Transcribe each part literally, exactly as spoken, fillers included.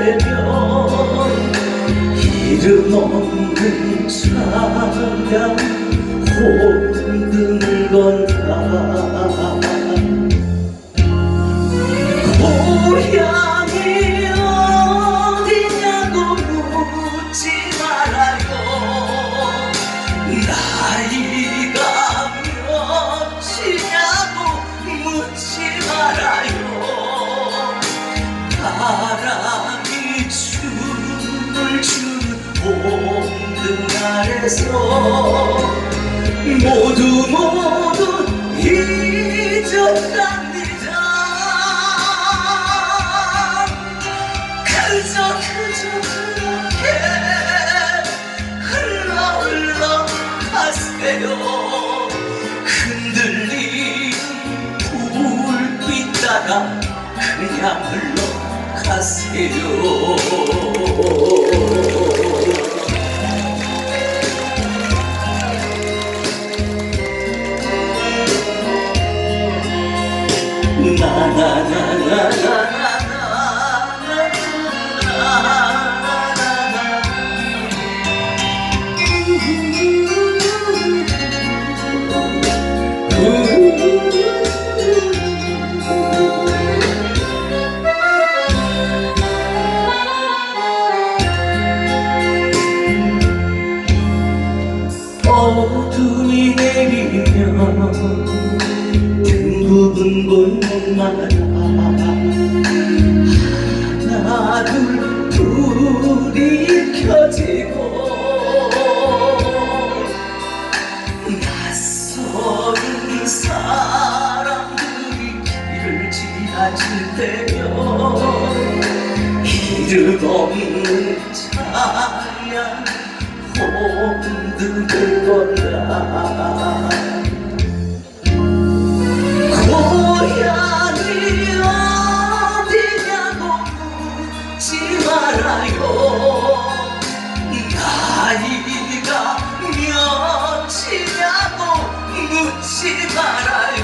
되면 이름 없는 차량 혼돈을 건다. 고향이 어디냐고 묻지 말아요. 나이가 몇이냐고 묻지 말아요. 바람이 춤을 추는 홍등 아래서 모두 모두 잊었답니다. 그저 그저 그렇게 흘러 흘러 가세요. 흔들리는 불빛 따라 그냥 흘러가세요. 어둠이 내리면 등부분 골목마다 하나 둘 불이 켜지고 낯선 사람들이 길을 지나칠 때면 이름 없는 차량 혼등을 건다. 고향이 어디냐고 묻지 말아요. 나이가 몇이냐고 묻지 말아요.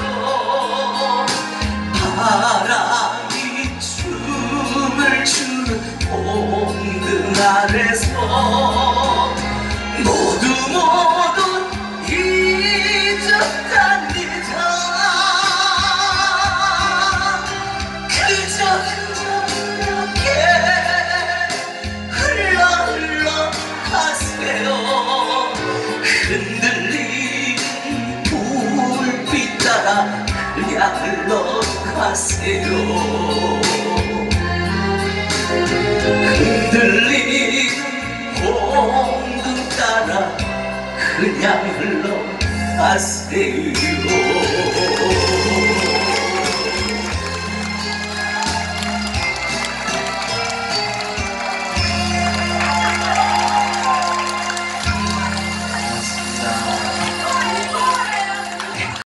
바람이 춤을 추는 홍등 아래서 모두 모두 잊었답니다. 그저 그저 그렇게 흘러 흘러 가세요. 흔들리는 불빛 따라 그냥 흘러가세요. 흔들리는 홍등 따라 그냥 흘러가세요.